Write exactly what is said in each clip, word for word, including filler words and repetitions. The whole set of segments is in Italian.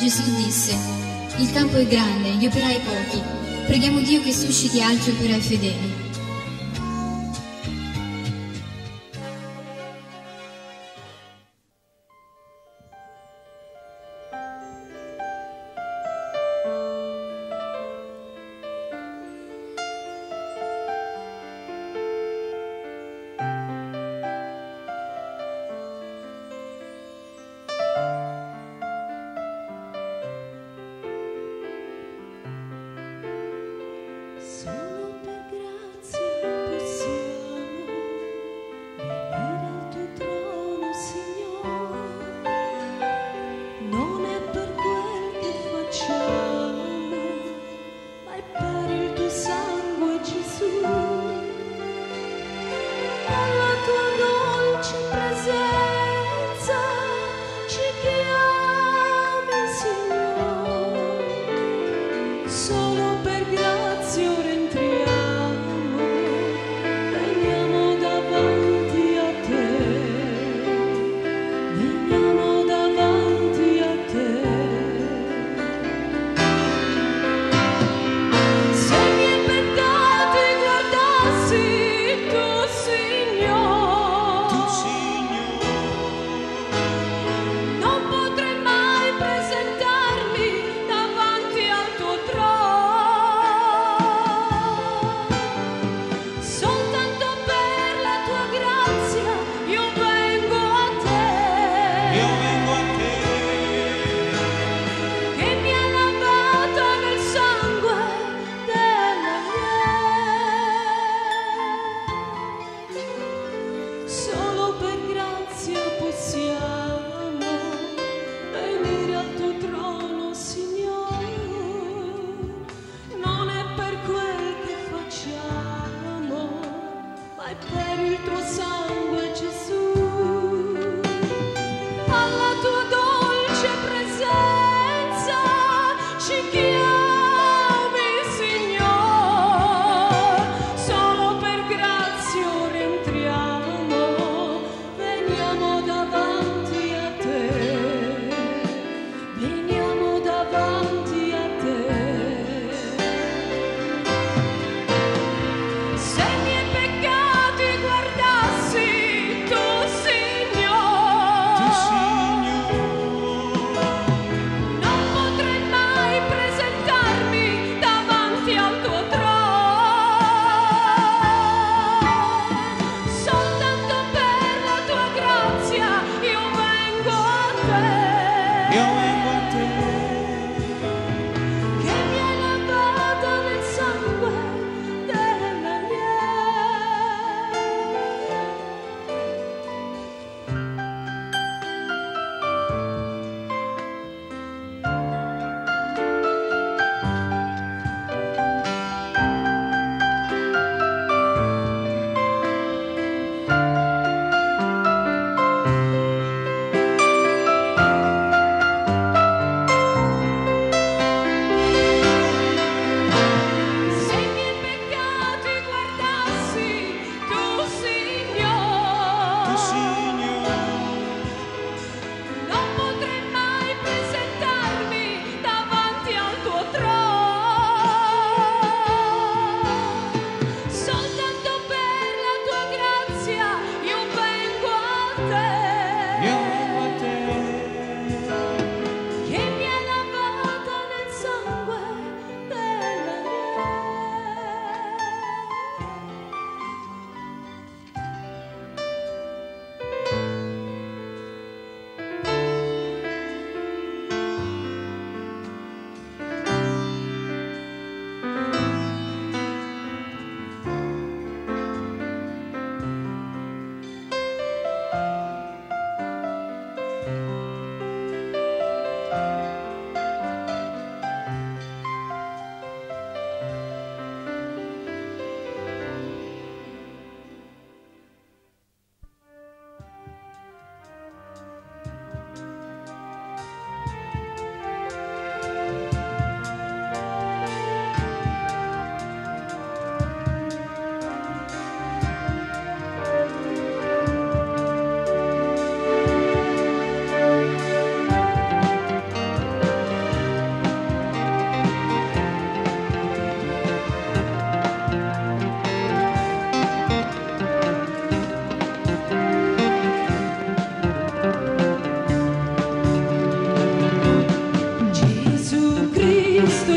Gesù disse: il campo è grande, gli operai pochi. Preghiamo Dio che susciti altri operai fedeli.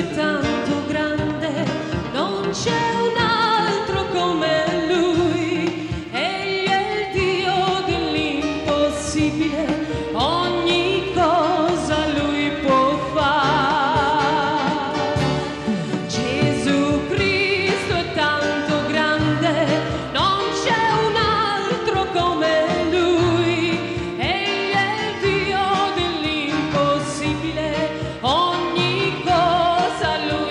è tanto grande, non c'è un altro come Lui. Egli è il Dio dell'impossibile, ogni cosa Lui può fare. Gesù Cristo è tanto grande, non c'è un altro come Lui. Egli è il Dio dell'impossibile, ogni cosa Lui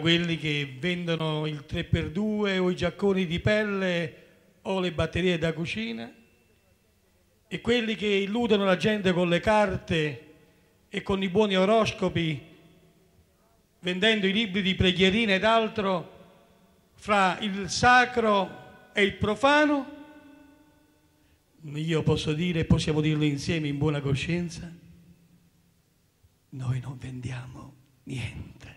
quelli che vendono il tre per due o i giacconi di pelle o le batterie da cucina, e quelli che illudono la gente con le carte e con i buoni oroscopi, vendendo i libri di preghierina ed altro fra il sacro e il profano. Io posso dire, possiamo dirlo insieme in buona coscienza, noi non vendiamo niente.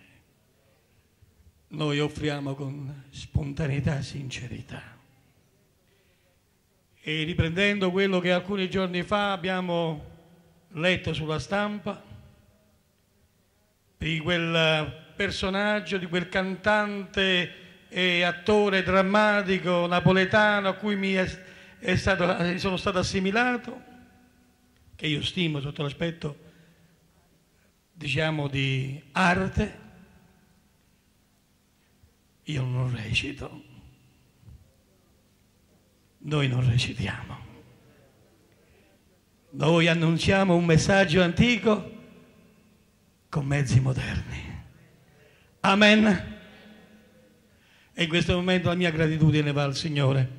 Noi offriamo con spontaneità e sincerità. E riprendendo quello che alcuni giorni fa abbiamo letto sulla stampa, di quel personaggio, di quel cantante e attore drammatico napoletano a cui mi è, è stato, sono stato assimilato, che io stimo sotto l'aspetto, diciamo, di arte. Io non recito, noi non recitiamo, noi annunciamo un messaggio antico con mezzi moderni. Amen. E in questo momento la mia gratitudine va al Signore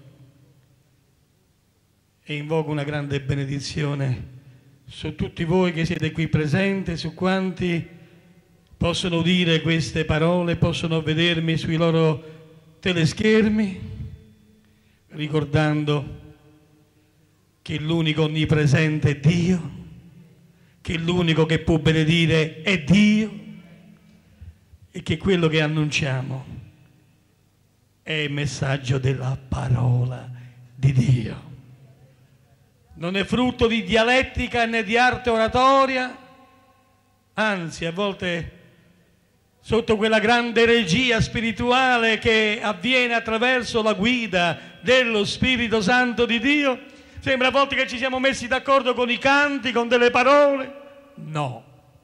e invoco una grande benedizione su tutti voi che siete qui presenti, su quanti possono udire queste parole, possono vedermi sui loro teleschermi, ricordando che l'unico onnipresente è Dio, che l'unico che può benedire è Dio e che quello che annunciamo è il messaggio della parola di Dio. Non è frutto di dialettica né di arte oratoria, anzi a volte sotto quella grande regia spirituale che avviene attraverso la guida dello Spirito Santo di Dio, sembra a volte che ci siamo messi d'accordo con i canti, con delle parole. No.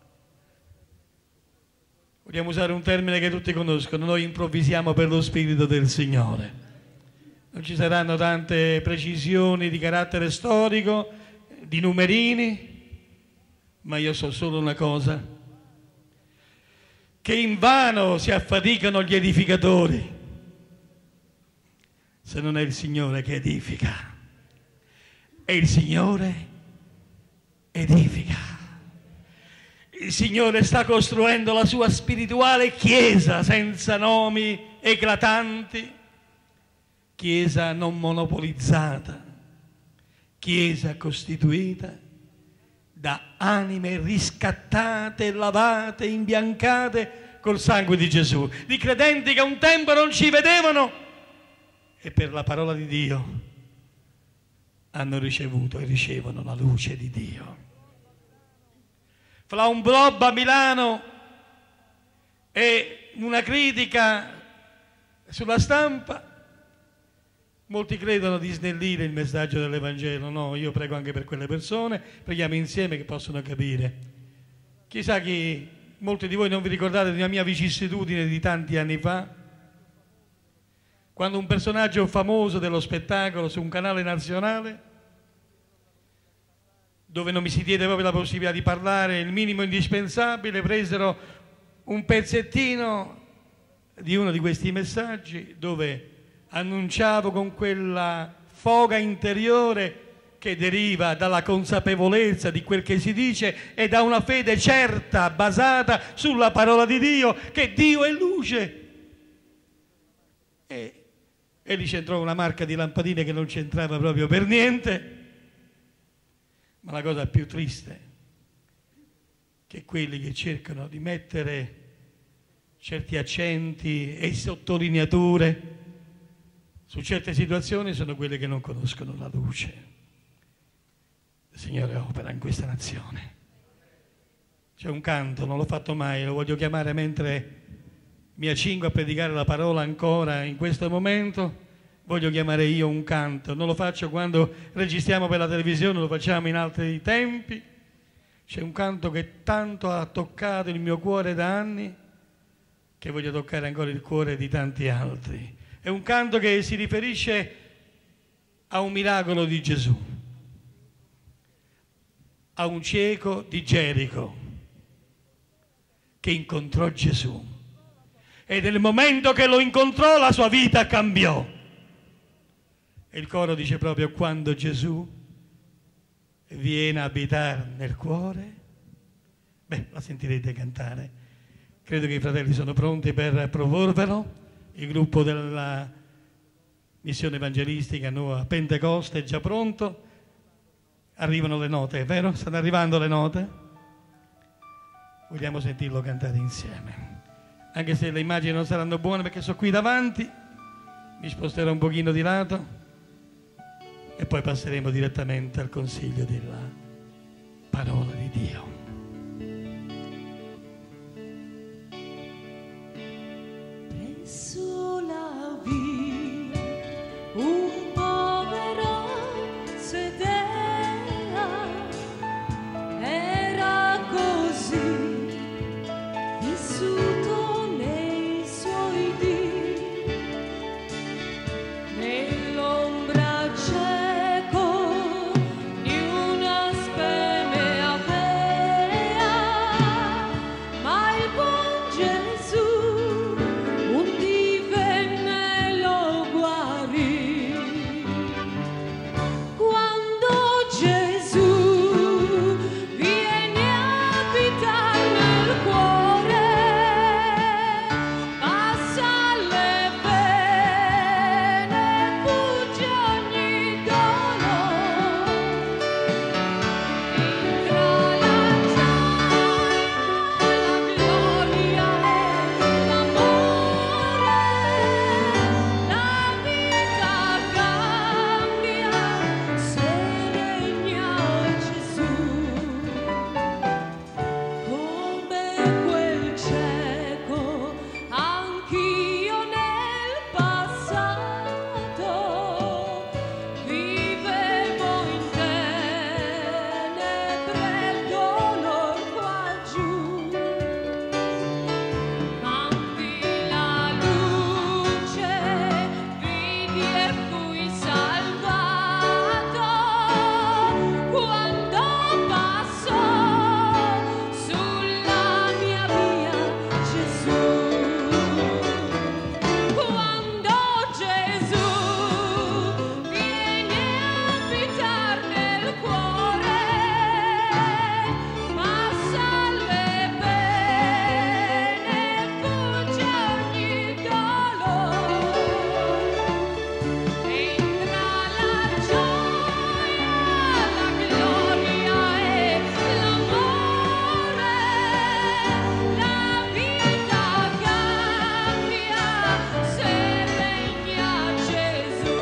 Vogliamo usare un termine che tutti conoscono, noi improvvisiamo per lo Spirito del Signore. Non ci saranno tante precisioni di carattere storico, di numerini, ma io so solo una cosa, che invano si affaticano gli edificatori se non è il Signore che edifica. E il Signore edifica. Il Signore sta costruendo la sua spirituale chiesa senza nomi eclatanti, chiesa non monopolizzata, chiesa costituita da anime riscattate, lavate, imbiancate col sangue di Gesù, di credenti che un tempo non ci vedevano e per la parola di Dio hanno ricevuto e ricevono la luce di Dio. Fra un blog a Milano e una critica sulla stampa, molti credono di snellire il messaggio dell'Evangelo. No, io prego anche per quelle persone, preghiamo insieme che possono capire. Chissà che molti di voi non vi ricordate di una mia vicissitudine di tanti anni fa, quando un personaggio famoso dello spettacolo su un canale nazionale, dove non mi si diede proprio la possibilità di parlare, il minimo indispensabile, presero un pezzettino di uno di questi messaggi dove annunciavo con quella foga interiore che deriva dalla consapevolezza di quel che si dice e da una fede certa basata sulla parola di Dio, che Dio è luce. E, e lì c'entrò una marca di lampadine che non c'entrava proprio per niente. Ma la cosa più triste è che quelli che cercano di mettere certi accenti e sottolineature su certe situazioni sono quelli che non conoscono la luce. Il Signore opera in questa nazione. C'è un canto, non l'ho fatto mai, lo voglio chiamare mentre mi accingo a predicare la parola ancora in questo momento. Voglio chiamare io un canto, non lo faccio quando registriamo per la televisione, lo facciamo in altri tempi. C'è un canto che tanto ha toccato il mio cuore da anni, che voglio toccare ancora il cuore di tanti altri. È un canto che si riferisce a un miracolo di Gesù, a un cieco di Gerico che incontrò Gesù, E nel momento che lo incontrò la sua vita cambiò. E il coro dice proprio: quando Gesù viene a abitare nel cuore. Beh, la sentirete cantare. Credo che i fratelli sono pronti per proporvelo. Il gruppo della missione evangelistica Nuova Pentecoste è già pronto. Arrivano le note, è vero? Stanno arrivando le note? Vogliamo sentirlo cantare insieme. Anche se le immagini non saranno buone perché sono qui davanti, mi sposterò un pochino di lato e poi passeremo direttamente al consiglio della parola di Dio. Presso la via un povero sedeva, era così vissuto nei suoi dì, nell'ombra cieco di una speme avea, ma il buon Gesù un dì venne e lo guarì. Quando Gesù viene a abitare nel cuore, passa le pene, fugge ogni dolore, entra la gioia, la gloria e l'amore, la vita cambia se regna Gesù. Come quel cieco, anch'io nel passato vivevo in tenebre e dolor qua giù. Campi la luce, vidi e fui salvato quando passò sulla mia via Gesù. Quando Gesù viene a abitar nel cuore, passa le pene, fugge ogni dolore, entra la gioia, la gloria e l'amore, la vita cambia se regna Gesù.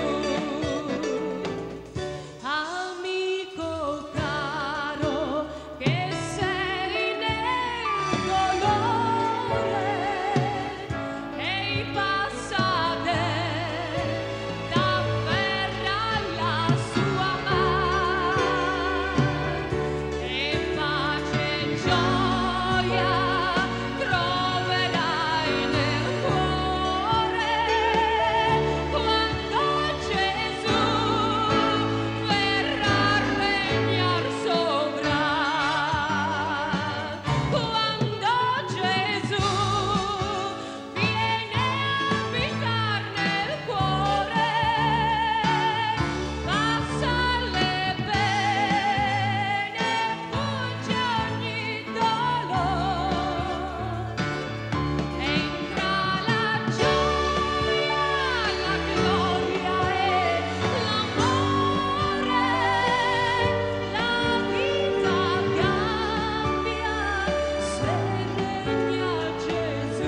Amico caro, che sei nel dolore, ehi passa te, t'afferra la sua man, e pace e gioia troverai nel cuore, quando Gesù verrà a regnar sovra. Quando Gesù viene a abitar nel cuore, passa le pene, fugge ogni dolore, entra la gioia, la gloria e l'amore, la vita cambia se regna Gesù.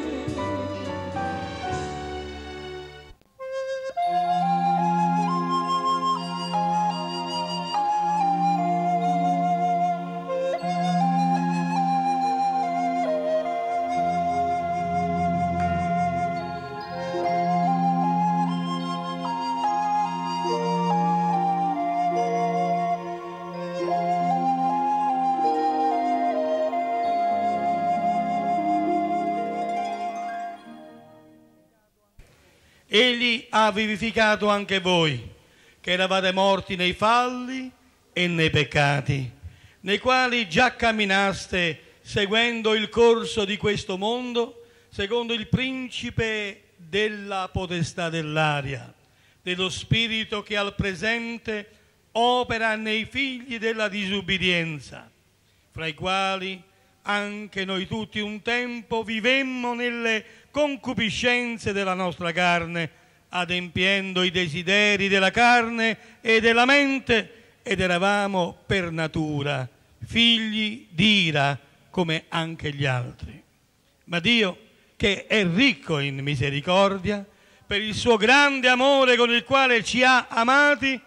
Egli ha vivificato anche voi, che eravate morti nei falli e nei peccati, nei quali già camminaste seguendo il corso di questo mondo, secondo il principe della potestà dell'aria, dello spirito che al presente opera nei figli della disubbidienza, fra i quali anche noi tutti un tempo vivemmo nelle concupiscenze della nostra carne, adempiendo i desideri della carne e della mente, ed eravamo per natura figli d'ira come anche gli altri. Ma Dio, che è ricco in misericordia, per il suo grande amore con il quale ci ha amati,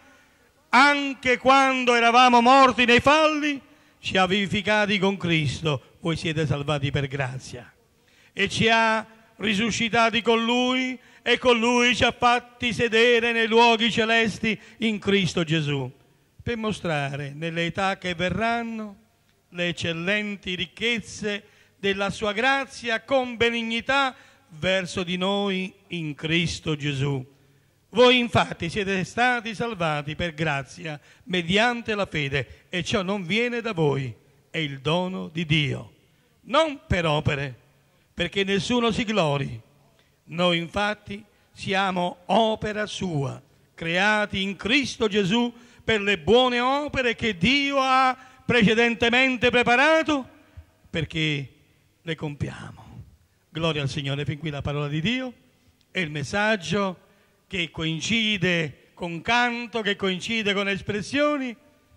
anche quando eravamo morti nei falli, ci ha vivificati con Cristo. Voi siete salvati per grazia. E ci ha risuscitati con Lui, e con Lui ci ha fatti sedere nei luoghi celesti in Cristo Gesù, per mostrare nelle età che verranno le eccellenti ricchezze della sua grazia con benignità verso di noi in Cristo Gesù. Voi infatti siete stati salvati per grazia mediante la fede, e ciò non viene da voi, è il dono di Dio, non per opere, perché nessuno si glori. Noi infatti siamo opera sua, creati in Cristo Gesù per le buone opere che Dio ha precedentemente preparato perché le compiamo. Gloria al Signore. Fin qui la parola di Dio e il messaggio che coincide con canto, che coincide con espressioni,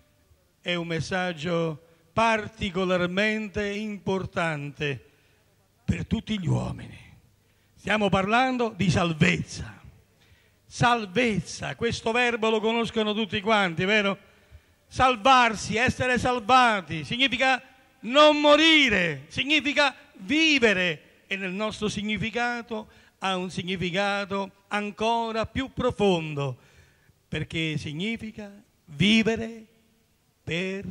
è un messaggio particolarmente importante per tutti gli uomini. Stiamo parlando di salvezza. Salvezza, questo verbo lo conoscono tutti quanti, vero? Salvarsi, essere salvati, significa non morire, significa vivere, e nel nostro significato ha un significato ancora più profondo, perché significa vivere per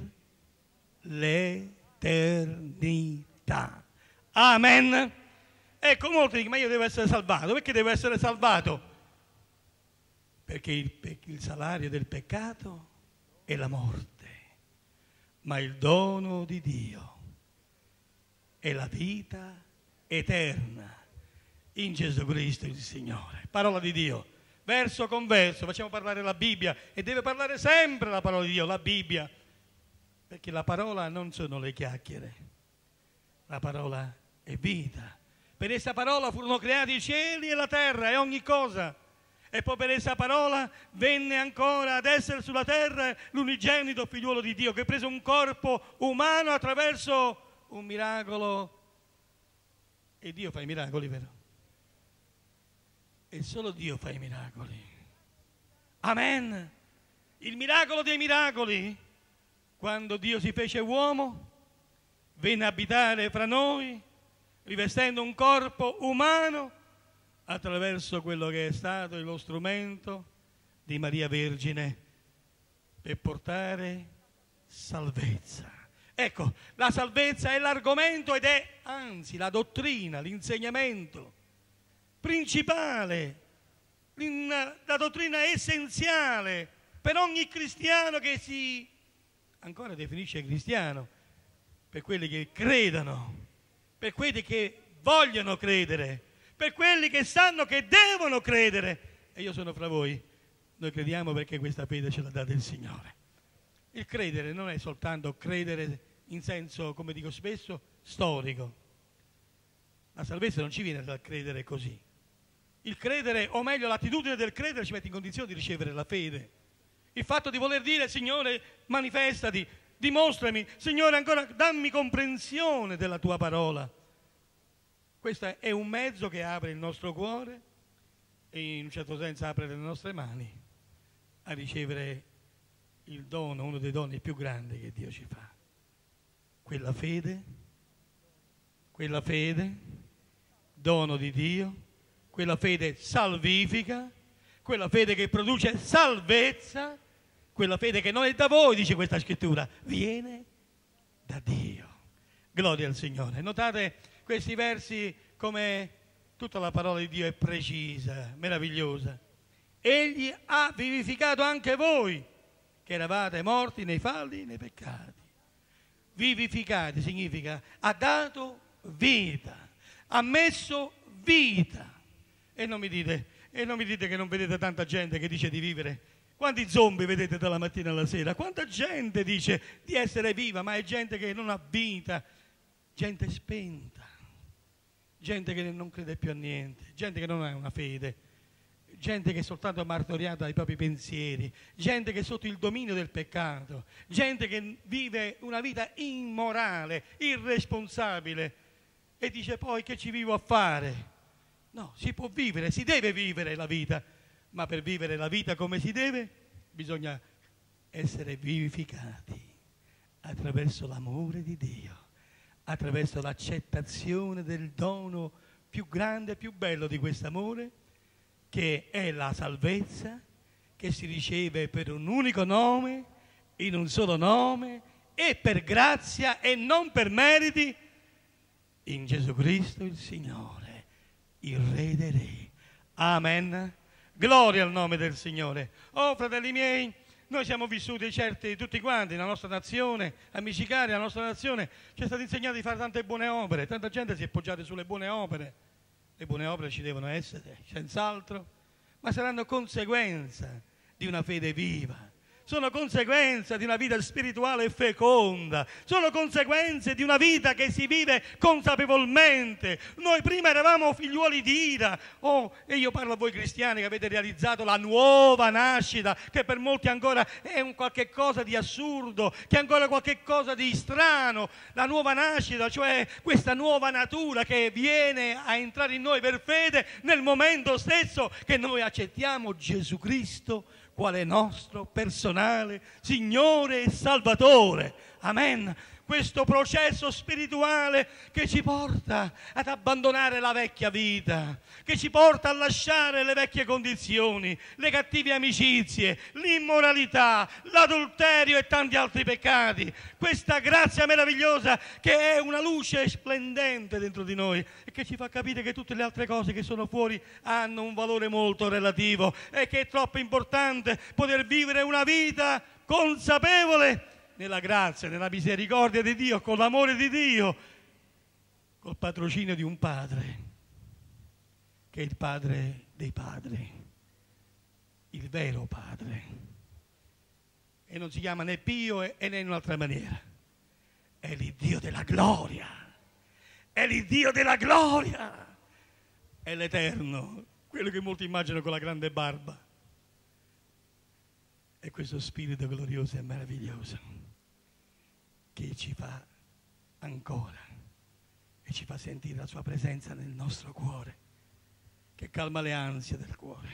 l'eternità. Amen. Ecco, molti dicono, ma io devo essere salvato. Perché devo essere salvato? Perché il, il salario del peccato è la morte, ma il dono di Dio è la vita eterna in Gesù Cristo il Signore. Parola di Dio, verso con verso, facciamo parlare la Bibbia, e deve parlare sempre la parola di Dio, la Bibbia, perché la parola non sono le chiacchiere, la parola è vita. Per essa parola furono creati i cieli e la terra e ogni cosa, e poi per essa parola venne ancora ad essere sulla terra l'unigenito figliuolo di Dio, che prese un corpo umano attraverso un miracolo. E Dio fa i miracoli, vero? E solo Dio fa i miracoli. Amen. Il miracolo dei miracoli, quando Dio si fece uomo, venne a abitare fra noi, rivestendo un corpo umano attraverso quello che è stato lo strumento di Maria Vergine per portare salvezza. Ecco, la salvezza è l'argomento ed è anzi la dottrina, l'insegnamento principale, la dottrina essenziale per ogni cristiano che si ancora definisce cristiano, per quelli che credano, per quelli che vogliono credere, per quelli che sanno che devono credere. E io sono fra voi. Noi crediamo perché questa fede ce l'ha data il Signore. Il credere non è soltanto credere in senso, come dico spesso, storico. La salvezza non ci viene dal credere così. Il credere, o meglio l'attitudine del credere, ci mette in condizione di ricevere la fede. Il fatto di voler dire, Signore, manifestati, dimostrami, Signore, ancora dammi comprensione della tua parola. Questo è un mezzo che apre il nostro cuore e in un certo senso apre le nostre mani a ricevere il dono, uno dei doni più grandi che Dio ci fa. Quella fede, quella fede, dono di Dio, quella fede salvifica, quella fede che produce salvezza, quella fede che non è da voi, dice questa scrittura, viene da Dio. Gloria al Signore. Notate questi versi come tutta la parola di Dio è precisa, meravigliosa. Egli ha vivificato anche voi, che eravate morti nei falli, nei peccati. Vivificati significa ha dato vita, ha messo vita. E non mi dite, e non mi dite che non vedete tanta gente che dice di vivere. Quanti zombie vedete dalla mattina alla sera? Quanta gente dice di essere viva, ma è gente che non ha vita, gente spenta, gente che non crede più a niente, gente che non ha una fede, gente che è soltanto martoriata dai propri pensieri, gente che è sotto il dominio del peccato, gente che vive una vita immorale, irresponsabile e dice poi che ci vivo a fare? No, si può vivere, si deve vivere la vita, ma per vivere la vita come si deve bisogna essere vivificati attraverso l'amore di Dio, attraverso l'accettazione del dono più grande e più bello di quest'amore, che è la salvezza, che si riceve per un unico nome, in un solo nome, e per grazia e non per meriti, in Gesù Cristo il Signore, il Re dei Re. Amen. Gloria al nome del Signore. Oh, fratelli miei, noi siamo vissuti certi tutti quanti, la nostra nazione, amici cari, la nostra nazione ci è stato insegnato di fare tante buone opere, tanta gente si è poggiata sulle buone opere. Le buone opere ci devono essere, senz'altro, ma saranno conseguenza di una fede viva, sono conseguenza di una vita spirituale feconda, sono conseguenze di una vita che si vive consapevolmente. Noi prima eravamo figliuoli di ira, oh, e io parlo a voi cristiani che avete realizzato la nuova nascita, che per molti ancora è un qualche cosa di assurdo, che è ancora qualche cosa di strano. La nuova nascita, cioè questa nuova natura che viene a entrare in noi per fede nel momento stesso che noi accettiamo Gesù Cristo quale nostro personale Signore e Salvatore. Amen. Questo processo spirituale che ci porta ad abbandonare la vecchia vita, che ci porta a lasciare le vecchie condizioni, le cattive amicizie, l'immoralità, l'adulterio e tanti altri peccati. Questa grazia meravigliosa che è una luce splendente dentro di noi e che ci fa capire che tutte le altre cose che sono fuori hanno un valore molto relativo e che è troppo importante poter vivere una vita consapevole nella grazia, nella misericordia di Dio, con l'amore di Dio, col patrocinio di un Padre, che è il Padre dei Padri, il vero Padre. E non si chiama né Pio e né in un'altra maniera. È l'Iddio della gloria, è l'Iddio della gloria, è l'Eterno, quello che molti immaginano con la grande barba. E questo Spirito glorioso e meraviglioso che ci fa ancora e ci fa sentire la sua presenza nel nostro cuore, che calma le ansie del cuore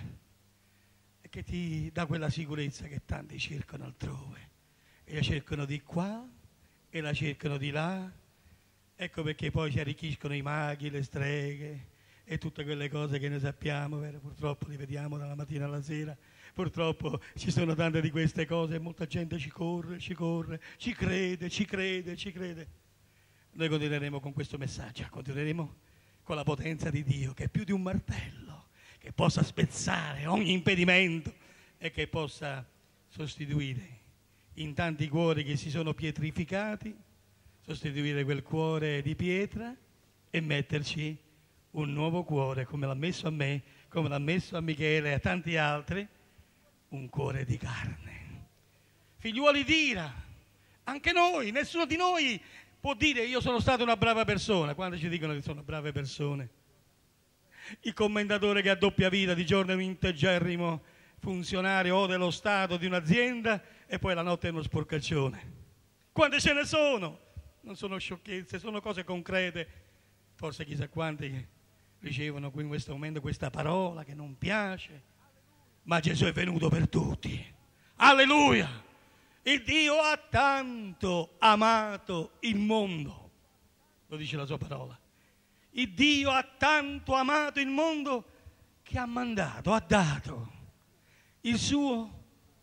e che ti dà quella sicurezza che tanti cercano altrove e la cercano di qua e la cercano di là. Ecco perché poi si arricchiscono i maghi, le streghe e tutte quelle cose che noi sappiamo, vero? Purtroppo li vediamo dalla mattina alla sera. Purtroppo ci sono tante di queste cose e molta gente ci corre, ci corre, ci crede, ci crede, ci crede. Noi continueremo con questo messaggio, continueremo con la potenza di Dio che è più di un martello, che possa spezzare ogni impedimento e che possa sostituire in tanti cuori che si sono pietrificati, sostituire quel cuore di pietra e metterci un nuovo cuore come l'ha messo a me, come l'ha messo a Michele e a tanti altri, un cuore di carne. Figliuoli d'ira, anche noi, nessuno di noi può dire io sono stata una brava persona. Quando ci dicono che sono brave persone? Il commendatore che ha doppia vita, di giorno è un integerrimo funzionario o dello Stato, di un'azienda, e poi la notte è uno sporcaccione. Quante ce ne sono? Non sono sciocchezze, sono cose concrete. Forse chissà quanti ricevono in questo momento questa parola che non piace, ma Gesù è venuto per tutti. Alleluia! Il Dio ha tanto amato il mondo, lo dice la sua parola. Il Dio ha tanto amato il mondo che ha mandato, ha dato il suo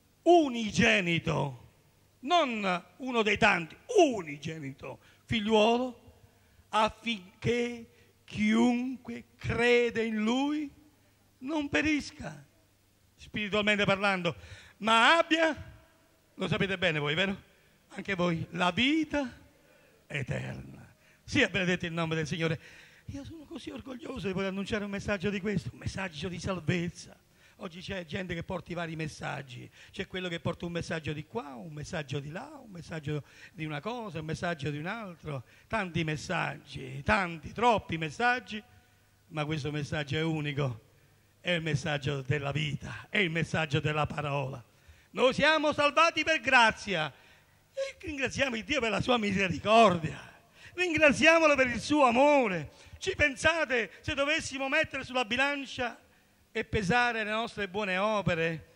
unigenito, non uno dei tanti, unigenito figliuolo, affinché chiunque crede in Lui non perisca, spiritualmente parlando, ma abbia, lo sapete bene voi, vero? Anche voi, la vita eterna. Sia benedetto il nome del Signore. Io sono così orgoglioso di poter annunciare un messaggio di questo, un messaggio di salvezza. Oggi c'è gente che porta i vari messaggi, c'è quello che porta un messaggio di qua, un messaggio di là, un messaggio di una cosa, un messaggio di un altro, tanti messaggi, tanti, troppi messaggi, ma questo messaggio è unico, è il messaggio della vita, è il messaggio della parola. Noi siamo salvati per grazia e ringraziamo il Dio per la sua misericordia, ringraziamolo per il suo amore. Ci pensate se dovessimo mettere sulla bilancia e pesare le nostre buone opere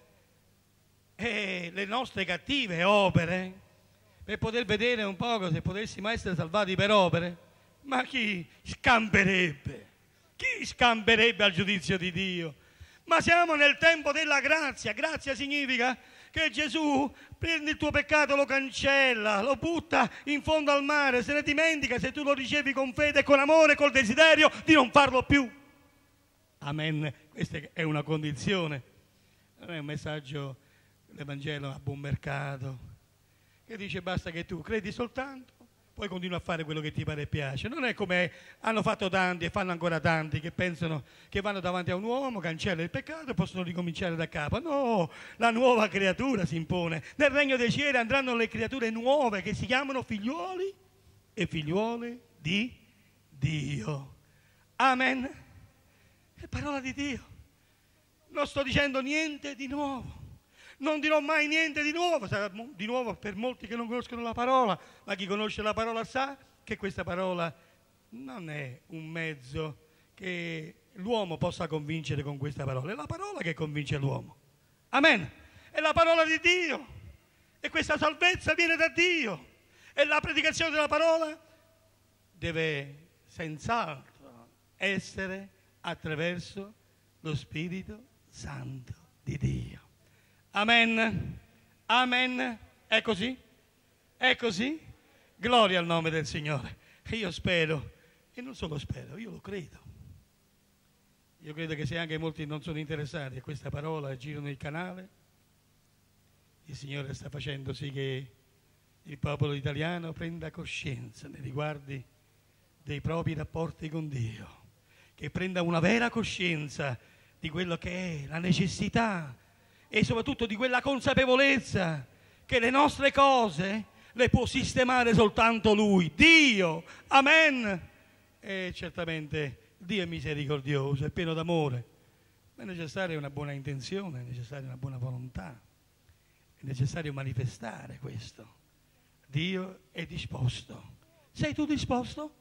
e le nostre cattive opere per poter vedere un po' se potessimo essere salvati per opere? Ma chi scamperebbe? Chi scamperebbe al giudizio di Dio? Ma siamo nel tempo della grazia. Grazia significa che Gesù prende il tuo peccato, lo cancella, lo butta in fondo al mare, se ne dimentica se tu lo ricevi con fede, con amore, col desiderio di non farlo più. Amen. Questa è una condizione, non è un messaggio dell'Evangelo a buon mercato che dice basta che tu credi soltanto, poi continui a fare quello che ti pare e piace. Non è come hanno fatto tanti e fanno ancora tanti che pensano che vanno davanti a un uomo, cancella il peccato e possono ricominciare da capo. No, la nuova creatura si impone. Nel regno dei cieli andranno le creature nuove che si chiamano figliuoli e figliuole di Dio. Amen. È parola di Dio. Non sto dicendo niente di nuovo. Non dirò mai niente di nuovo. Sarà di nuovo per molti che non conoscono la parola, ma chi conosce la parola sa che questa parola non è un mezzo che l'uomo possa convincere con questa parola. È la parola che convince l'uomo. Amen. È la parola di Dio. E questa salvezza viene da Dio. E la predicazione della parola deve senz'altro essere attraverso lo Spirito Santo di Dio. Amen. Amen. È così? È così? Gloria al nome del Signore. E io spero, e non solo spero, io lo credo. Io credo che se anche molti non sono interessati a questa parola e girano il canale, il Signore sta facendo sì che il popolo italiano prenda coscienza nei riguardi dei propri rapporti con Dio, che prenda una vera coscienza di quello che è la necessità e soprattutto di quella consapevolezza che le nostre cose le può sistemare soltanto Lui, Dio. Amen. E certamente Dio è misericordioso, è pieno d'amore, ma è necessaria una buona intenzione, è necessaria una buona volontà, è necessario manifestare questo. Dio è disposto. Sei tu disposto?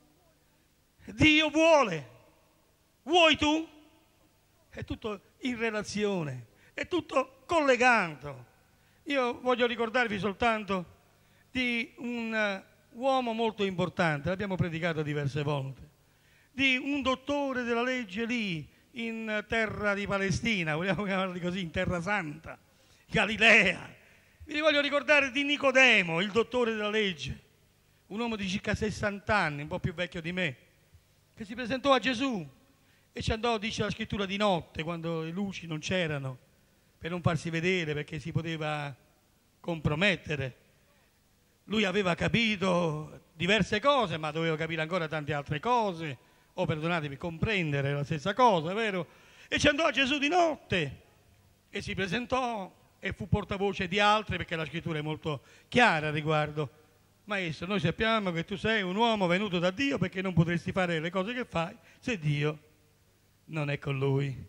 Dio vuole. Vuoi tu? È tutto in relazione, è tutto collegato. Io voglio ricordarvi soltanto di un uomo molto importante, l'abbiamo predicato diverse volte, di un dottore della legge lì in terra di Palestina, vogliamo chiamarli così, in terra santa, Galilea. Vi voglio ricordare di Nicodemo, il dottore della legge, un uomo di circa sessanta anni, un po' più vecchio di me, che si presentò a Gesù e ci andò, dice la scrittura, di notte, quando le luci non c'erano, per non farsi vedere, perché si poteva compromettere. Lui aveva capito diverse cose, ma doveva capire ancora tante altre cose, o perdonatemi, comprendere la stessa cosa, vero? E ci andò a Gesù di notte e si presentò e fu portavoce di altri, perché la scrittura è molto chiara a riguardo. Maestro, noi sappiamo che tu sei un uomo venuto da Dio, perché non potresti fare le cose che fai se Dio non è con lui.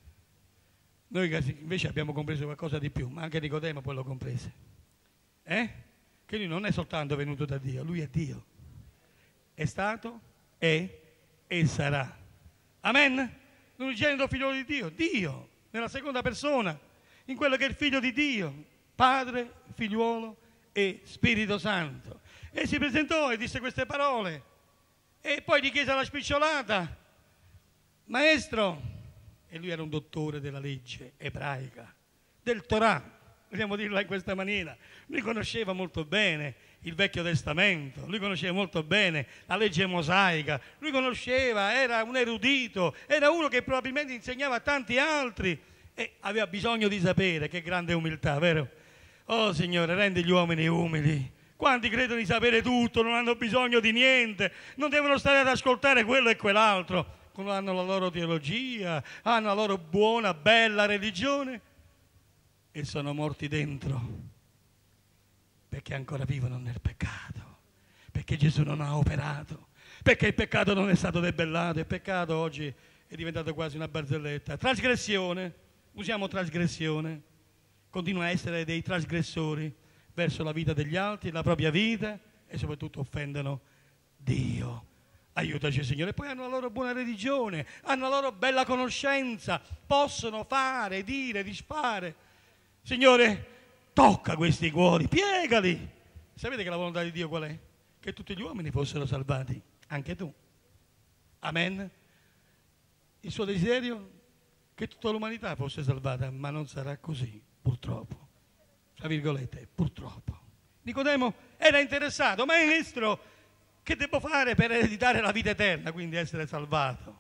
Noi invece abbiamo compreso qualcosa di più, ma anche Nicodemo poi lo comprese. Eh? Che lui non è soltanto venuto da Dio, lui è Dio. È stato, è e sarà. Amen? L'unigenito figlio di Dio, Dio, nella seconda persona, in quello che è il figlio di Dio, Padre, Figliuolo e Spirito Santo. E si presentò e disse queste parole. E poi gli chiese la spicciolata: Maestro, e lui era un dottore della legge ebraica, del Torah, vogliamo dirla in questa maniera. Lui conosceva molto bene il Vecchio Testamento, lui conosceva molto bene la legge mosaica, lui conosceva, era un erudito, era uno che probabilmente insegnava a tanti altri e aveva bisogno di sapere. Che grande umiltà, vero? Oh Signore, rendi gli uomini umili Quanti credono di sapere tutto, non hanno bisogno di niente, non devono stare ad ascoltare quello e quell'altro. Hanno la loro teologia, hanno la loro buona, bella religione e sono morti dentro perché ancora vivono nel peccato, perché Gesù non ha operato, perché il peccato non è stato debellato. Il peccato oggi è diventato quasi una barzelletta. Trasgressione, usiamo trasgressione, continua a essere dei trasgressori verso la vita degli altri, la propria vita, e soprattutto offendono Dio. Aiutaci, Signore. E poi hanno la loro buona religione, hanno la loro bella conoscenza, possono fare, dire, disfare. Signore, tocca questi cuori, piegali. Sapete che la volontà di Dio qual è? Che tutti gli uomini fossero salvati, anche tu. Amen. Il suo desiderio? Che tutta l'umanità fosse salvata, ma non sarà così, purtroppo. Tra virgolette, purtroppo. Nicodemo era interessato, maestro, che devo fare per ereditare la vita eterna, quindi essere salvato?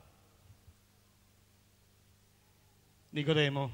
Nicodemo,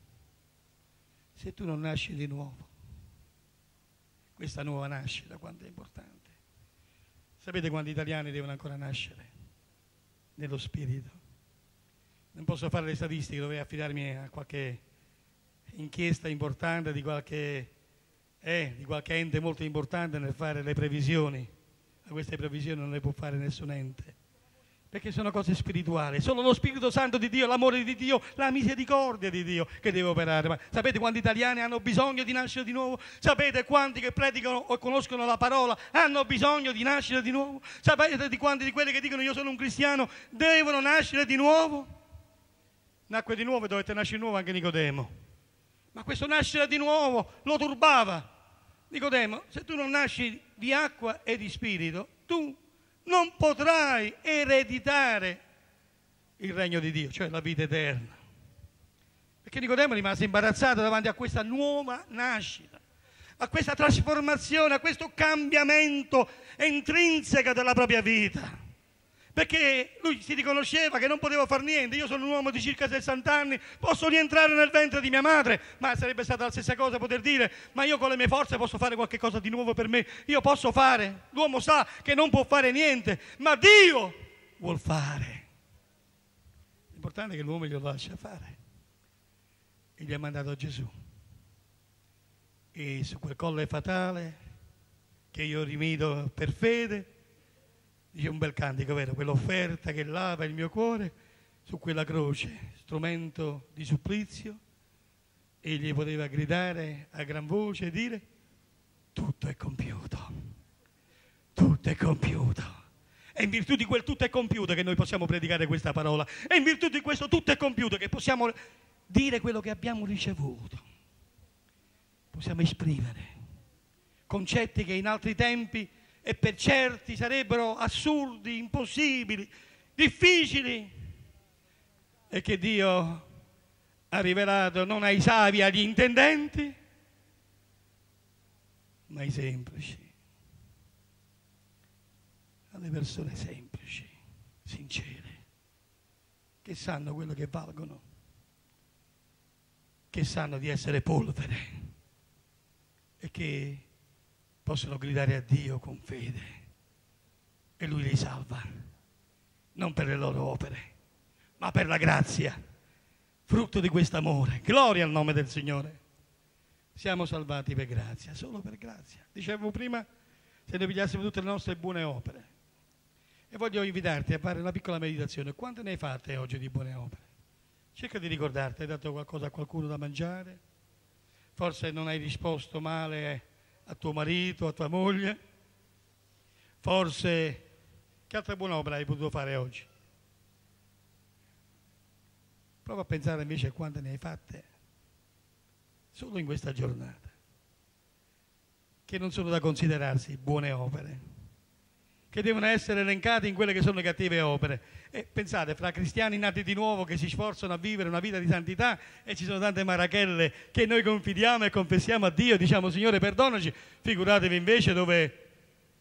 se tu non nasci di nuovo, questa nuova nascita quanto è importante. Sapete quanti italiani devono ancora nascere nello spirito? Non posso fare le statistiche, dovrei affidarmi a qualche inchiesta importante di qualche, eh, di qualche ente molto importante nel fare le previsioni. Ma queste previsioni non le può fare nessun ente, perché sono cose spirituali. Solo lo Spirito Santo di Dio, l'amore di Dio, la misericordia di Dio che deve operare. Ma sapete quanti italiani hanno bisogno di nascere di nuovo? Sapete quanti che predicano o conoscono la parola hanno bisogno di nascere di nuovo? Sapete di quanti di quelli che dicono io sono un cristiano devono nascere di nuovo? Nacque di nuovo e dovette nascere di nuovo anche Nicodemo. Ma questo nascere di nuovo lo turbava. Nicodemo, se tu non nasci di acqua e di spirito, tu non potrai ereditare il regno di Dio, cioè la vita eterna. Perché Nicodemo rimase imbarazzato davanti a questa nuova nascita, a questa trasformazione, a questo cambiamento intrinseco della propria vita. Perché lui si riconosceva che non poteva fare niente. Io sono un uomo di circa sessanta anni, posso rientrare nel ventre di mia madre, ma sarebbe stata la stessa cosa poter dire, ma io con le mie forze posso fare qualche cosa di nuovo per me, io posso fare. L'uomo sa che non può fare niente, ma Dio vuol fare. L'importante è che l'uomo glielo lascia fare. E gli ha mandato Gesù. E su quel colle fatale, che io rimido per fede, dice un bel cantico, vero? Quell'offerta che lava il mio cuore, su quella croce, strumento di supplizio, egli poteva gridare a gran voce e dire: tutto è compiuto, tutto è compiuto. È in virtù di quel tutto è compiuto che noi possiamo predicare questa parola, è in virtù di questo tutto è compiuto che possiamo dire quello che abbiamo ricevuto, possiamo esprimere concetti che in altri tempi e per certi sarebbero assurdi, impossibili, difficili, e che Dio ha rivelato non ai savi, agli intendenti, ma ai semplici, alle persone semplici, sincere, che sanno quello che valgono, che sanno di essere polvere e che possono gridare a Dio con fede e Lui li salva, non per le loro opere, ma per la grazia, frutto di quest'amore. Gloria al nome del Signore. Siamo salvati per grazia, solo per grazia. Dicevo prima, se noi pigliassimo tutte le nostre buone opere. E voglio invitarti a fare una piccola meditazione. Quante ne hai fatte oggi di buone opere? Cerca di ricordarti, hai dato qualcosa a qualcuno da mangiare? Forse non hai risposto male a tuo marito, a tua moglie? Forse che altra buona opera hai potuto fare oggi? Prova a pensare invece a quante ne hai fatte solo in questa giornata, che non sono da considerarsi buone opere, che devono essere elencate in quelle che sono le cattive opere. E pensate, fra cristiani nati di nuovo che si sforzano a vivere una vita di santità, e ci sono tante marachelle che noi confidiamo e confessiamo a Dio, diciamo Signore perdonaci, figuratevi invece dove,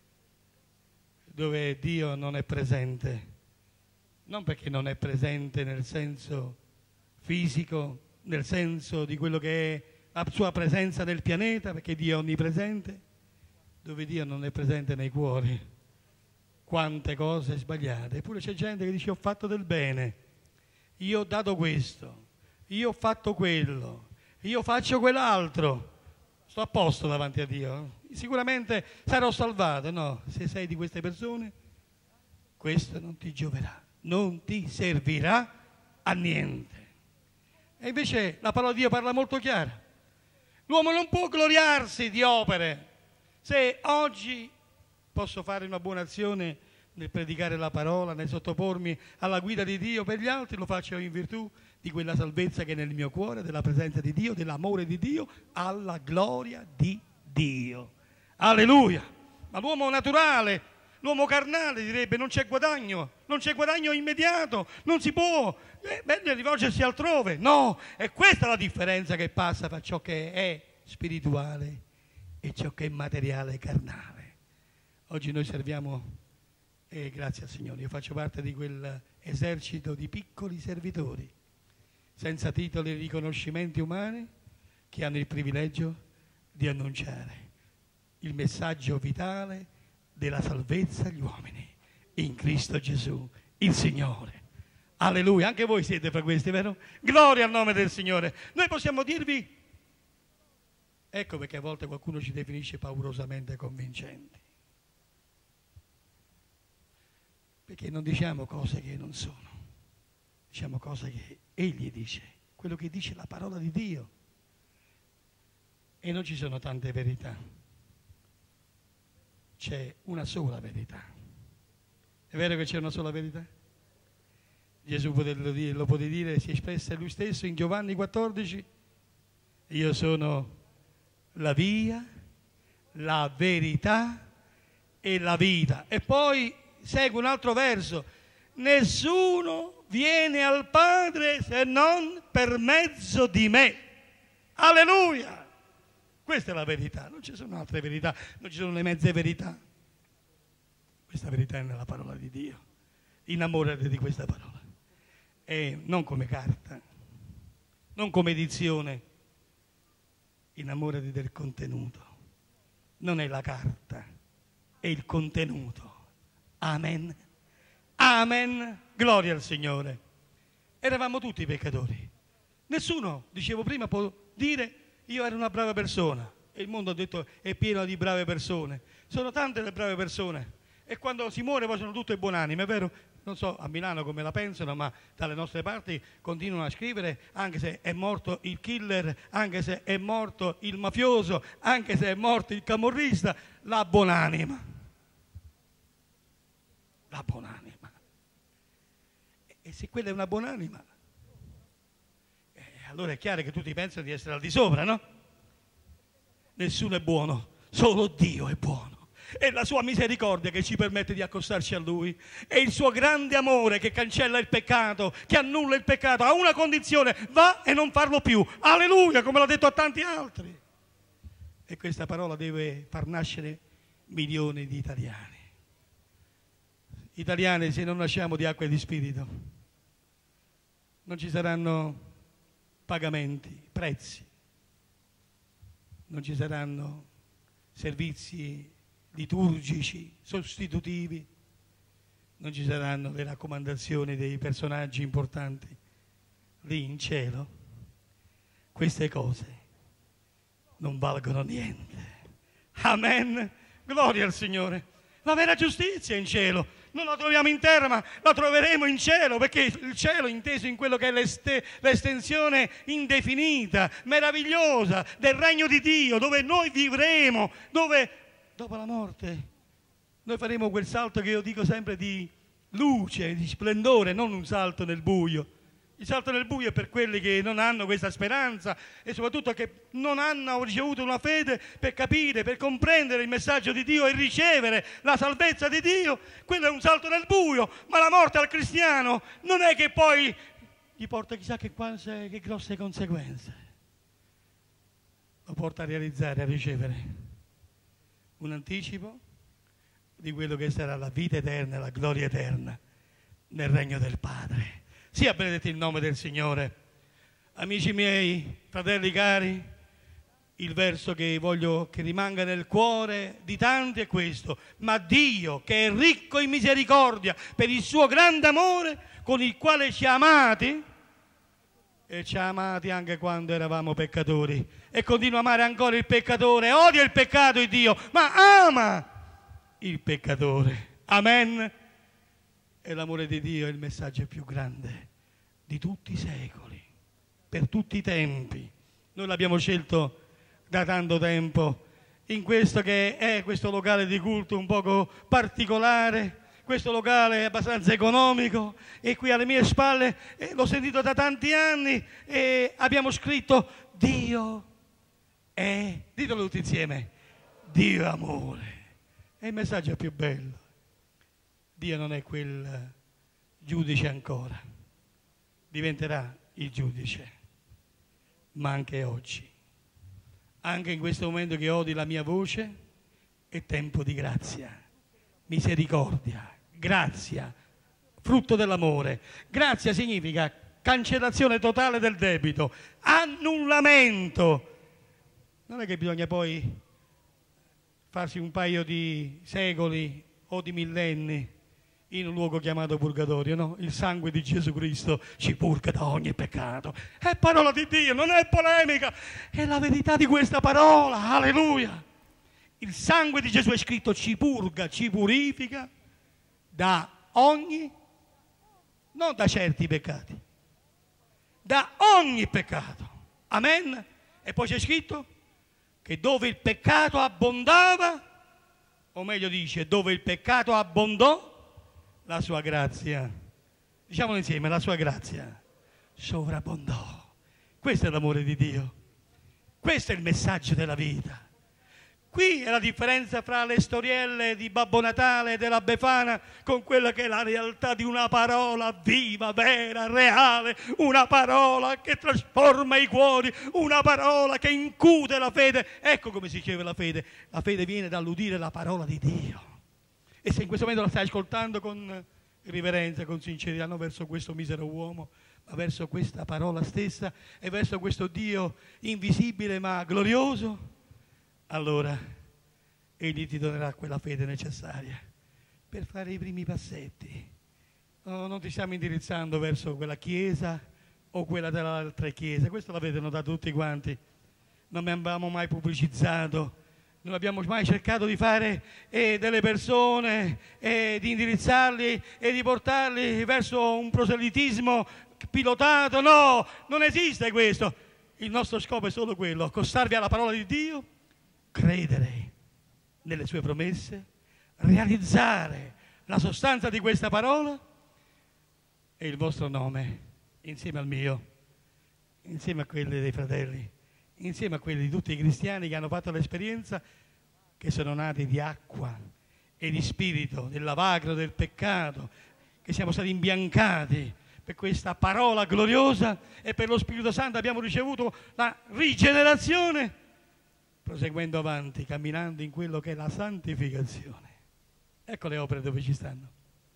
dove Dio non è presente, non perché non è presente nel senso fisico, nel senso di quello che è la sua presenza nel pianeta, perché Dio è onnipresente, dove Dio non è presente nei cuori, quante cose sbagliate. Eppure c'è gente che dice: ho fatto del bene, io ho dato questo, io ho fatto quello, io faccio quell'altro, sto a posto davanti a Dio, sicuramente sarò salvato. No, se sei di queste persone, questo non ti gioverà, non ti servirà a niente. E invece la parola di Dio parla molto chiara: l'uomo non può gloriarsi di opere. Se oggi posso fare una buona azione nel predicare la parola, nel sottopormi alla guida di Dio per gli altri, lo faccio in virtù di quella salvezza che è nel mio cuore, della presenza di Dio, dell'amore di Dio, alla gloria di Dio. Alleluia! Ma l'uomo naturale, l'uomo carnale direbbe: non c'è guadagno, non c'è guadagno immediato, non si può, è meglio rivolgersi altrove. No, è questa la differenza che passa tra ciò che è spirituale e ciò che è materiale e carnale. Oggi noi serviamo, e grazie al Signore, io faccio parte di quell'esercito di piccoli servitori, senza titoli e riconoscimenti umani, che hanno il privilegio di annunciare il messaggio vitale della salvezza agli uomini in Cristo Gesù, il Signore. Alleluia, anche voi siete fra questi, vero? Gloria al nome del Signore. Noi possiamo dirvi, ecco perché a volte qualcuno ci definisce paurosamente convincenti, perché non diciamo cose che non sono, diciamo cose che Egli dice, quello che dice la parola di Dio. E non ci sono tante verità, c'è una sola verità. È vero che c'è una sola verità? Gesù lo, lo può dire, si espressa lui stesso in Giovanni quattordici: io sono la via, la verità e la vita. E poi segue un altro verso: nessuno viene al Padre se non per mezzo di me. Alleluia! Questa è la verità, non ci sono altre verità, non ci sono le mezze verità. Questa verità è nella parola di Dio. Innamorati di questa parola. E non come carta, non come edizione. Innamorati del contenuto. Non è la carta, è il contenuto. Amen. Amen. Gloria al Signore. Eravamo tutti peccatori. Nessuno, dicevo prima, può dire: io ero una brava persona. E il mondo ha detto è pieno di brave persone. Sono tante le brave persone. E quando si muore poi sono tutte buonanime, è vero? Non so a Milano come la pensano, ma dalle nostre parti continuano a scrivere: anche se è morto il killer, anche se è morto il mafioso, anche se è morto il camorrista, la buonanima. La buonanima. E se quella è una buonanima, eh, allora è chiaro che tutti pensano di essere al di sopra, no? Nessuno è buono, solo Dio è buono. È la sua misericordia che ci permette di accostarci a Lui. È il suo grande amore che cancella il peccato, che annulla il peccato. Ha una condizione: va e non farlo più. Alleluia, come l'ha detto a tanti altri. E questa parola deve far nascere milioni di italiani. Italiani, se non nasciamo di acqua e di spirito, non ci saranno pagamenti, prezzi, non ci saranno servizi liturgici, sostitutivi, non ci saranno le raccomandazioni dei personaggi importanti lì in cielo. Queste cose non valgono niente. Amen. Gloria al Signore. La vera giustizia è in cielo. Non la troviamo in terra, ma la troveremo in cielo, perché il cielo, inteso in quello che è l'este, l'estensione indefinita, meravigliosa del regno di Dio, dove noi vivremo, dove dopo la morte noi faremo quel salto che io dico sempre di luce, di splendore, non un salto nel buio. Il salto nel buio è per quelli che non hanno questa speranza e soprattutto che non hanno ricevuto una fede per capire, per comprendere il messaggio di Dio e ricevere la salvezza di Dio. Quello è un salto nel buio, ma la morte al cristiano non è che poi gli porta chissà che, che grosse conseguenze. Lo porta a realizzare, a ricevere un anticipo di quello che sarà la vita eterna, la gloria eterna nel regno del Padre. Sia benedetto il nome del Signore. Amici miei, fratelli cari, il verso che voglio che rimanga nel cuore di tanti è questo: ma Dio, che è ricco in misericordia per il suo grande amore con il quale ci ha amati, e ci ha amati anche quando eravamo peccatori, e continua a amare ancora il peccatore, odia il peccato il Dio, ma ama il peccatore. Amen. E l'amore di Dio è il messaggio più grande di tutti i secoli, per tutti i tempi. Noi l'abbiamo scelto da tanto tempo in questo che è questo locale di culto un poco particolare. Questo locale è abbastanza economico e qui alle mie spalle eh, l'ho sentito da tanti anni e abbiamo scritto Dio è, ditelo tutti insieme, Dio è amore. È il messaggio più bello. Dio non è quel giudice ancora, diventerà il giudice, ma anche oggi, anche in questo momento che odi la mia voce, è tempo di grazia, misericordia, grazia, frutto dell'amore. Grazia significa cancellazione totale del debito, annullamento. Non è che bisogna poi farsi un paio di secoli o di millenni in un luogo chiamato purgatorio, no? Il sangue di Gesù Cristo ci purga da ogni peccato. È parola di Dio, non è polemica, è la verità di questa parola, alleluia. Il sangue di Gesù è scritto ci purga, ci purifica da ogni, non da certi peccati, da ogni peccato. Amen. E poi c'è scritto che dove il peccato abbondava, o meglio dice, dove il peccato abbondò, la sua grazia, diciamolo insieme, la sua grazia sovrabbondò. Questo è l'amore di Dio, questo è il messaggio della vita. Qui è la differenza fra le storielle di Babbo Natale e della Befana con quella che è la realtà di una parola viva, vera, reale, una parola che trasforma i cuori, una parola che incute la fede. Ecco come si riceve la fede. La fede viene dall'udire la parola di Dio. E se in questo momento la stai ascoltando con riverenza, con sincerità, non verso questo misero uomo, ma verso questa parola stessa e verso questo Dio invisibile ma glorioso, allora Egli ti donerà quella fede necessaria per fare i primi passetti. No, non ti stiamo indirizzando verso quella chiesa o quella delle altre chiese, questo l'avete notato tutti quanti. Non mi abbiamo mai pubblicizzato, non abbiamo mai cercato di fare eh, delle persone, eh, di indirizzarli e di portarli verso un proselitismo pilotato. No, non esiste questo. Il nostro scopo è solo quello: accostarvi alla parola di Dio, credere nelle sue promesse, realizzare la sostanza di questa parola e il vostro nome, insieme al mio, insieme a quelli dei fratelli, insieme a quelli di tutti i cristiani che hanno fatto l'esperienza, che sono nati di acqua e di spirito, del lavacro del peccato, che siamo stati imbiancati per questa parola gloriosa e per lo Spirito Santo abbiamo ricevuto la rigenerazione, proseguendo avanti, camminando in quello che è la santificazione. Ecco le opere dove ci stanno.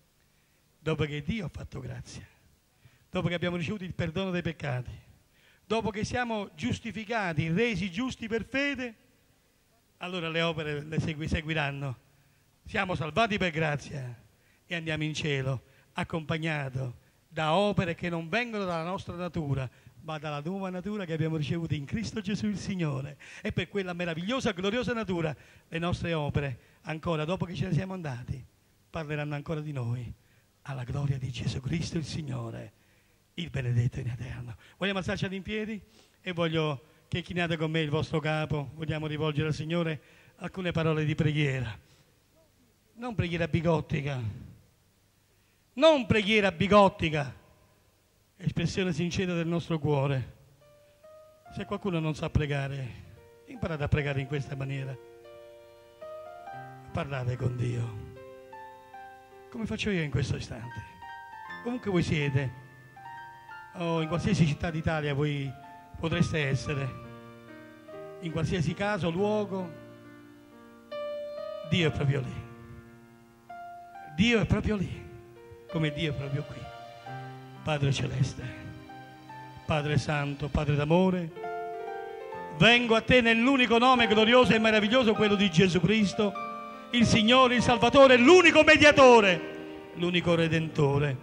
Dopo che Dio ha fatto grazia, dopo che abbiamo ricevuto il perdono dei peccati, dopo che siamo giustificati, resi giusti per fede, allora le opere le segui, seguiranno. Siamo salvati per grazia e andiamo in cielo, accompagnato da opere che non vengono dalla nostra natura, ma dalla nuova natura che abbiamo ricevuto in Cristo Gesù il Signore. E per quella meravigliosa, gloriosa natura, le nostre opere, ancora dopo che ce ne siamo andati, parleranno ancora di noi, alla gloria di Gesù Cristo il Signore, il benedetto in eterno. Vogliamo alzarci in piedi e voglio che chinate con me il vostro capo. Vogliamo rivolgere al Signore alcune parole di preghiera. Non preghiera bigottica, non preghiera bigottica, espressione sincera del nostro cuore. Se qualcuno non sa pregare, imparate a pregare in questa maniera. Parlate con Dio, come faccio io in questo istante. Comunque voi siete, o in qualsiasi città d'Italia voi potreste essere, in qualsiasi caso, luogo, Dio è proprio lì. Dio è proprio lì, come Dio è proprio qui. Padre Celeste, Padre Santo, Padre d'amore, Vengo a te nell'unico nome glorioso e meraviglioso, quello di Gesù Cristo, il Signore, il Salvatore, l'unico mediatore, l'unico Redentore.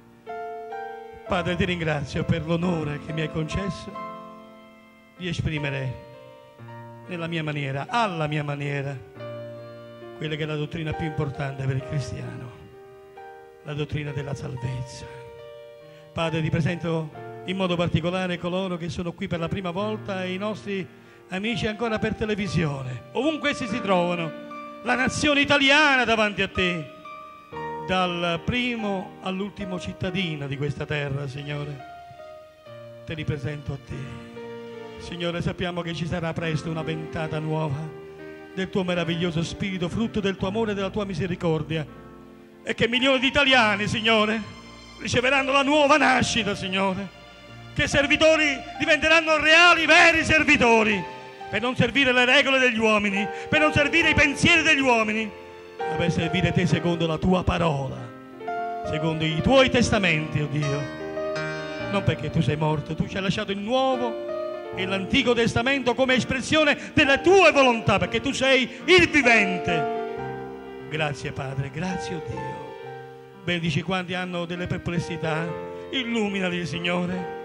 Padre, ti ringrazio per l'onore che mi hai concesso di esprimere nella mia maniera, alla mia maniera, quella che è la dottrina più importante per il cristiano, la dottrina della salvezza. Padre, ti presento in modo particolare coloro che sono qui per la prima volta e i nostri amici ancora per televisione, ovunque essi si trovano, la nazione italiana davanti a te, dal primo all'ultimo cittadino di questa terra, Signore. Te li presento a te. Signore, sappiamo che ci sarà presto una ventata nuova del tuo meraviglioso Spirito, frutto del tuo amore e della tua misericordia, e che milioni di italiani, Signore, riceveranno la nuova nascita, Signore, che servitori diventeranno reali, veri servitori, per non servire le regole degli uomini, per non servire i pensieri degli uomini, ma per servire te secondo la tua parola, secondo i tuoi testamenti, oh Dio. Non perché tu sei morto, tu ci hai lasciato il nuovo e l'antico testamento come espressione delle tue volontà, perché tu sei il vivente. Grazie Padre, grazie, oh Dio. Benedici quanti hanno delle perplessità, illuminali, Signore.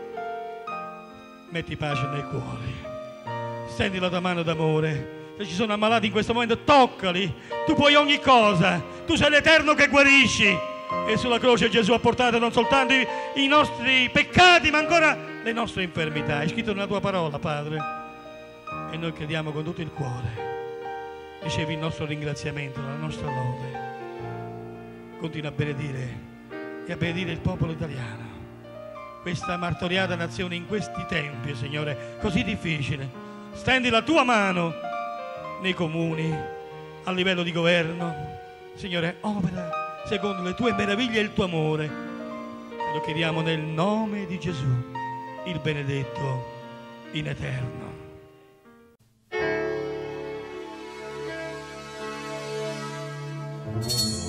Metti pace nei cuori, stendi la tua mano d'amore. Se ci sono ammalati in questo momento, toccali. Tu puoi ogni cosa, tu sei l'Eterno che guarisci, e sulla croce Gesù ha portato non soltanto i, i nostri peccati, ma ancora le nostre infermità. È scritto nella tua parola, Padre, e noi crediamo con tutto il cuore. Ricevi il nostro ringraziamento, la nostra lode. Continua a benedire e a benedire il popolo italiano, questa martoriata nazione in questi tempi, Signore, così difficile. Stendi la tua mano nei comuni, a livello di governo, Signore, opera secondo le tue meraviglie e il tuo amore. Te lo chiediamo nel nome di Gesù, il benedetto in eterno. Thank you.